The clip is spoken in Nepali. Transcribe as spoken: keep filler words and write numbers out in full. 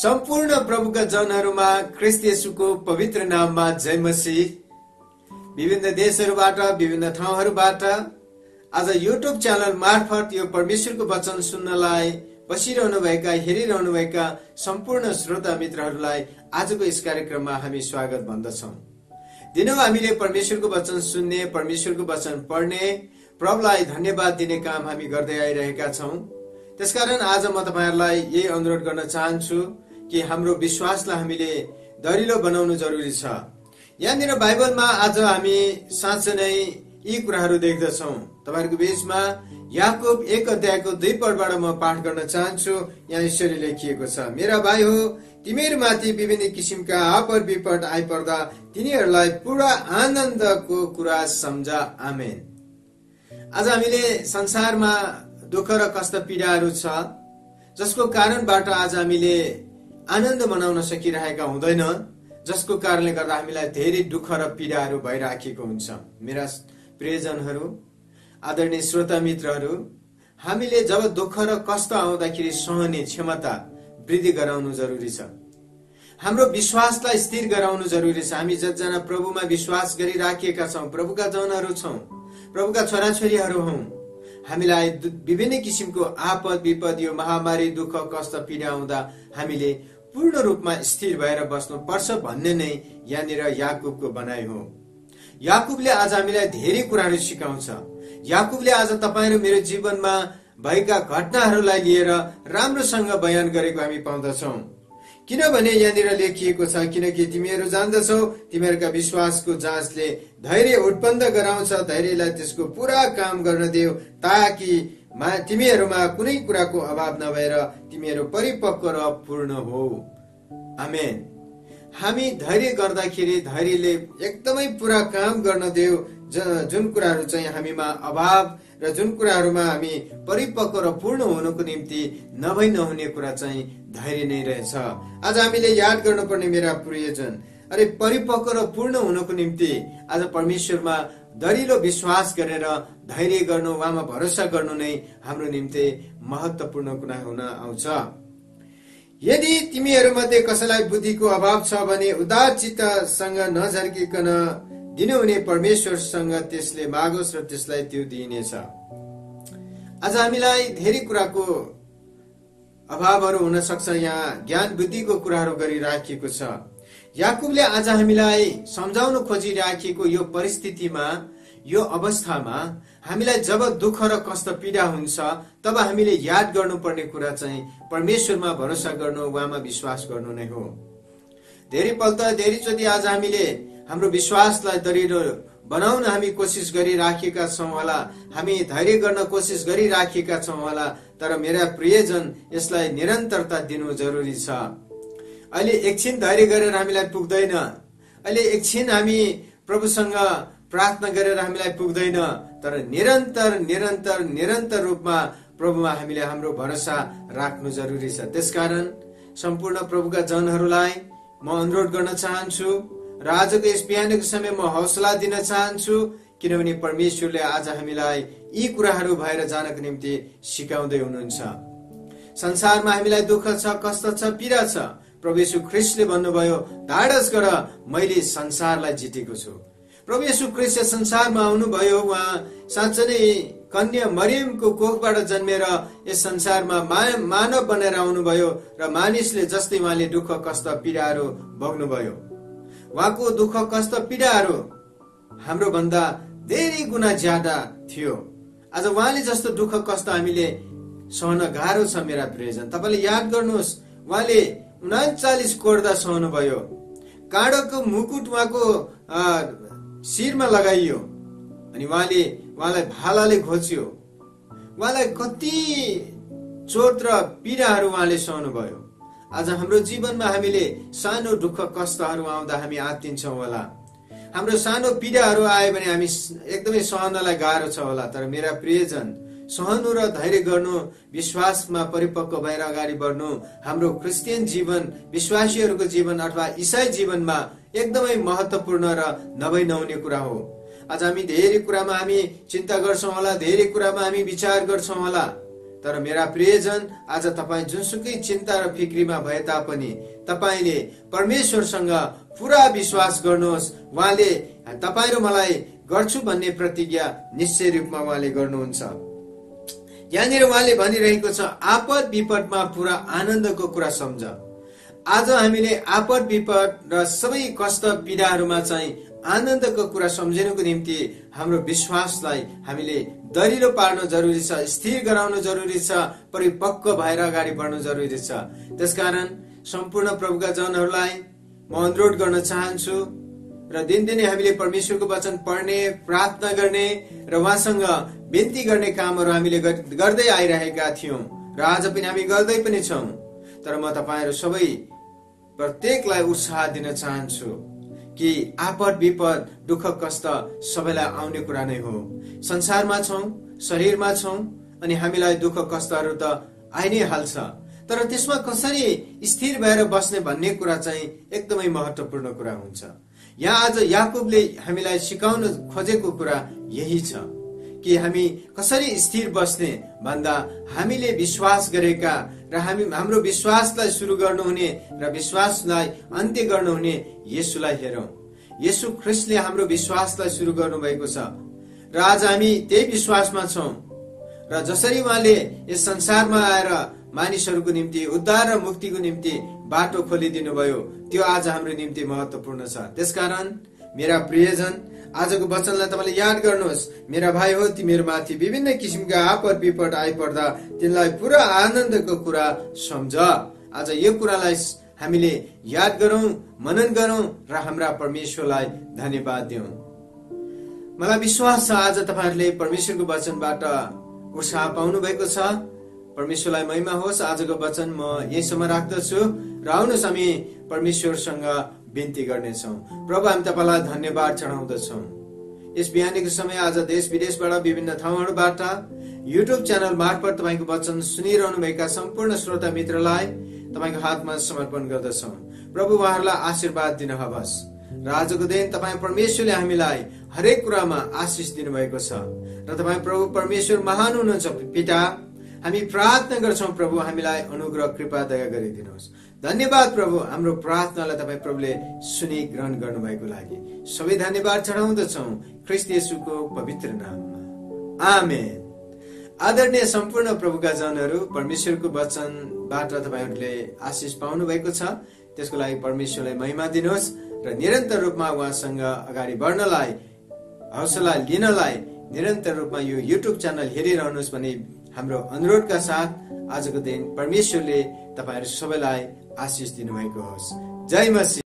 सम्पूर्ण प्रभुका जनहरूमा ख्रीष्ट येशूको पवित्र नाममा जय मसीह। विभिन्न देशहरूबाट विभिन्न ठाउँहरूबाट आज युट्युब च्यानल मार्फत यो परमेश्वरको वचन सुन्नलाई बसिरहनु भएका हेरिरहनु भएका सम्पूर्ण श्रोता मित्रहरूलाई आजको यस कार्यक्रममा हामी स्वागत भन्दछौँ। दिनौ हामीले परमेश्वरको वचन सुन्ने, परमेश्वरको वचन पढ्ने, प्रभुलाई धन्यवाद दिने काम हामी गर्दै आइरहेका छौँ। त्यसकारण आज म तपाईहरुलाई यही अनुरोध गर्न चाहन्छु कि हाम्रो विश्वासलाई हामीले दरिलो बनाउनु जरुरी छ। यहाँनिर बाइबलमा आज हामी साँच्चै नै यी कुराहरू देख्दछौँ। तपाईहरुको बीचमा याकूब एक अध्यायको दुई पदबाट म पाठ गर्न चाहन्छु। यहाँ यसरी लेखिएको छ, मेरा भाइ हो, तिमीहरूमाथि विभिन्न किसिमका आपद विपद आइपर्दा तिनीहरूलाई पूरा आनन्दको कुरा सम्झ। आमेन। आज हामीले संसारमा दुःख र कष्ट पीडाहरू छ, जसको कारणबाट आज हामीले आनन्द मनाउन सकिरहेका हुँदैन, जसको कारणले गर्दा हामीलाई धेरै दुःख र पीडाहरू भइराखेको हुन्छ। मेरा प्रियजनहरू, आदरणीय श्रोता मित्रहरू, हामीले जब दुःख र कष्ट आउँदाखेरि सहने क्षमता वृद्धि गराउनु जरुरी छ। हाम्रो विश्वासलाई स्थिर गराउनु जरुरी छ। हामी जतिजना प्रभुमा विश्वास गरिराखेका छौँ, प्रभुका जनहरू छौँ, प्रभुका छोराछोरीहरू हौँ, हामीलाई विभिन्न किसिमको आपद विपद, यो महामारी, दुःख कष्ट पीडा आउँदा हामीले पूर्ण रूपमा स्थिर भएर बस्नु पर्छ भन्ने नै यहाँनिर याकूबको भनाइ हो। याकूबले आज हामीलाई धेरै कुराहरू सिकाउँछ। याकूबले आज तपाईहरु मेरो जीवनमा भएका घटनाहरूलाई लिएर राम्रोसँग बयान गरेको हामी पाउँदछौँ। किनभने यहाँनिर लेखिएको छ, किनकि तिमीहरू जान्दछौ तिमीहरूका विश्वासको जाँचले धैर्य उत्पन्न गराउँछ, धैर्यलाई त्यसको पूरा काम गर्न देऊ, ताकि तिमीहरूमा कुनै कुराको अभाव नभएर तिमीहरू परिपक्व र पूर्ण हो। आमेन। हामी धैर्य गर्दाखेरि धैर्यले एकदमै पूरा काम गर्न देऊ, जुन कुराहरू चाहिँ हामीमा अभाव र जुन कुराहरूमा हामी परिपक्व र पूर्ण हुनुको निम्ति नभई नहुने कुरा चाहिँ धैर्य नै रहेछ। आज हामीले याद गर्नुपर्ने मेरा प्रियजन, अरे परिपक्व र पूर्ण हुनुको निम्ति आज परमेश्वरमा दरिलो विश्वास गरेर धैर्य गर्नु, उहाँमा भरोसा गर्नु नै हाम्रो निम्ति महत्त्वपूर्ण कुरा हुन आउँछ। यदि तिमीहरूमध्ये कसैलाई बुद्धिको अभाव छ भने उदार चित्तसँग नझर्किकन दिनुहुने परमेश्वरसँग त्यसले मागोस् र त्यसलाई त्यो दिइनेछ। आज हामीलाई धेरै कुराको अभावहरू हुन सक्छ। यहाँ ज्ञान बुद्धिको कुराहरू गरिराखेको छ। याकूबले आज हामीलाई सम्झाउन खोजिराखेको यो परिस्थितिमा, यो अवस्थामा हामीलाई जब दुःख र कष्ट पीडा हुन्छ तब हामीले याद गर्नुपर्ने कुरा चाहिँ परमेश्वरमा भरोसा गर्नु, उहाँमा विश्वास गर्नु नै हो। धेरै पल्ट धेरैचोटि आज हामीले हाम्रो विश्वासलाई दरिलो बनाउन हामी कोसिस गरिराखेका छौँ होला, हामी धैर्य गर्न कोसिस गरिराखेका छौँ होला, तर मेरा प्रियजन यसलाई निरन्तरता दिनु जरुरी छ। अहिले एकछिन धैर्य गरेर हामीलाई पुग्दैन, अहिले एकछिन हामी प्रभुसँग प्रार्थना गरेर हामीलाई पुग्दैन, तर निरन्तर निरन्तर निरन्तर रूपमा प्रभुमा हामीले हाम्रो भरोसा राख्नु जरुरी छ। त्यसकारण सम्पूर्ण प्रभुका जनहरूलाई म अनुरोध गर्न चाहन्छु र आजको यस बिहानको समय म हौसला दिन चाहन्छु, किनभने परमेश्वरले आज हामीलाई यी कुराहरू भएर जानको निम्ति सिकाउँदै हुनुहुन्छ। संसारमा हामीलाई दुःख छ, कष्ट छ, पीडा छ। प्रभु येशू ख्रीष्टले भन्नुभयो, धाडस गर, मैले संसारलाई जितेको छु। प्रभु येशू ख्रीष्ट संसारमा आउनुभयो, उहाँ साँच्चै नै कन्या मरियमको कोखबाट जन्मेर यस संसारमा मानव बनेर आउनुभयो र मानिसले जस्तै उहाँले दुःख कष्ट पीडाहरू भोग्नुभयो। उहाँको दुःख कष्ट पीडाहरू हाम्रो भन्दा धेरै गुणा ज्यादा थियो। आज उहाँले जस्तो दुःख कष्ट हामीले सहन गाह्रो छ। मेरा प्रियजन, तपाईँले याद गर्नुहोस्, उहाँले उनाचालिस कोर्दा सहनु भयो। काँडोको मुकुट उहाँको शिरमा लगाइयो अनि उहाँले उहाँलाई भालाले घोच्यो। उहाँलाई कति चोट र पीडाहरू उहाँले सहनु भयो। आज हाम्रो जीवनमा हामीले सानो दुःख कष्टहरू आउँदा हामी आत्तिन्छौँ होला, हाम्रो सानो पीडाहरू आयो भने हामी एकदमै सहनलाई गाह्रो छ होला, तर मेरा प्रियजन, सहनु र धैर्य गर्नु, विश्वासमा परिपक्व भएर अगाडि बढ्नु हाम्रो क्रिस्चियन जीवन, विश्वासीहरूको जीवन अथवा इसाई जीवनमा एकदमै महत्त्वपूर्ण र नभई नहुने कुरा हो। आज हामी धेरै कुरामा हामी चिन्ता गर्छौँ होला, धेरै कुरामा हामी विचार गर्छौँ होला, तर मेरा प्रियजन, आज तपाईँ जुनसुकै चिन्ता र फिक्रीमा भए तापनि तपाईँले परमेश्वरसँग पुरा विश्वास गर्नुहोस्। उहाँले तपाईँ र मलाई गर्छु भन्ने प्रतिज्ञा निश्चय रूपमा उहाँले गर्नुहुन्छ। यहाँनिर उहाँले भनिरहेको छ, आपद विपदमा पुरा आनन्दको कुरा सम्झ। आज हामीले आपद विपद र सबै कष्ट पीडाहरूमा चाहिँ आनन्दको कुरा सम्झिनुको निम्ति हाम्रो विश्वासलाई हामीले दरिलो पार्न जरुरी छ, स्थिर गराउन जरुरी छ, परिपक्व भएर अगाडि बढ्नु जरुरी छ। त्यसकारण सम्पूर्ण प्रभुका जनहरूलाई म अनुरोध गर्न चाहन्छु र दिनदिनै हामीले परमेश्वरको वचन पढ्ने, प्रार्थना गर्ने र उहाँसँग बिन्ती गर्ने कामहरू हामीले गर्दै आइरहेका थियौं र आज पनि हामी गर्दै पनि छौं। तर म तपाईहरु सबै प्रत्येकलाई उत्साह दिन चाहन्छु कि आपद विपद दुःख कष्ट सबैलाई आउने कुरा नै हो। संसारमा छौं, शरीरमा छौं अनि हामीलाई दुःख कष्टहरू त आइ नै हाल्छ, तर त्यसमा कसरी स्थिर भएर बस्ने भन्ने कुरा चाहिँ एकदमै महत्त्वपूर्ण कुरा हुन्छ। यहाँ आज याकुबले हामीलाई सिकाउन खोजेको कुरा यही छ कि हामी कसरी स्थिर बस्ने भन्दा हामीले विश्वास गरेका र हामी हाम्रो विश्वासलाई सुरु गर्नुहुने र विश्वासलाई अन्त्य गर्नुहुने येशूलाई हेरौं। येशू ख्रीष्टले हाम्रो विश्वासलाई सुरु गर्नु भएको छ र आज हामी त्यही विश्वासमा छौं र जसरी उहाँले यस संसारमा आएर मानिसहरूको निम्ति उद्धार र मुक्तिको निम्ति बाटो खोलिदिनु भयो, त्यो आज हाम्रो निम्ति महत्त्वपूर्ण छ। त्यसकारण मेरा प्रियजन, आजको वचनलाई तपाईले याद गर्नुहोस्। मेरा भाइ हो, तिमीहरू माथि विभिन्न किसिमका आपद विपद आइपर्दा तिनलाई पुरा आनन्दको कुरा सम्झ। आज यो कुरालाई हामीले याद गरौं, मनन गरौं र हाम्रा परमेश्वरलाई धन्यवाद दिउँ। मलाई विश्वास छ आज तपाईहरुले परमेश्वरको वचनबाट उत्साह पाउनु भएको छ। परमेश्वरलाई महिमा होस्। आजको वचन म यहीसम्म राख्दछु र आउनुहोस् हामी परमेश्वरसँग बिन्ती गर्नेछौँ। प्रभु, हामी तपाईलाई धन्यवाद चढाउँदछौँ। यस बिहानीको समय आज देश विदेशबाट विभिन्न ठाउँहरूबाट युट्युब च्यानल मार्फत तपाईँको वचन सुनिरहनु भएका सम्पूर्ण श्रोता मित्रलाई तपाईँको हातमा समर्पण गर्दछौँ। प्रभु, उहाँहरूलाई आशीर्वाद दिनुहोस् र आजको दिन तपाईँ परमेश्वरले हामीलाई हरेक कुरामा आशिष दिनुभएको छ र तपाईँ प्रभु परमेश्वर महान हुनुहुन्छ। पिता, हामी प्रार्थना गर्छौँ प्रभु, हामीलाई अनुग्रह कृपा दया गरिदिनुहोस्। धन्यवाद प्रभु, हाम्रो प्रार्थनालाई तपाईँ प्रभुले सुनि ग्रहण गर्नुभएको लागि सबै धन्यवाद चढाउँदछौँ ख्रीष्ट येशूको पवित्र नाममा, आमेन। आदरणीय सम्पूर्ण प्रभुका जनहरू, परमेश्वरको वचनबाट तपाईहरूले आशिष पाउनु भएको छ, त्यसको लागि परमेश्वरलाई महिमा दिनुहोस् र निरन्तर रूपमा उहाँसँग अगाडि बढ्नलाई, हौसला लिनलाई निरन्तर रूपमा यो युट्युब च्यानल हेरिरहनुहोस् भन्ने हाम्रो अनुरोधका साथ आजको दिन परमेश्वरले तपाईहरु सबैलाई आशिष दिनुभएको होस्। जय मसीह।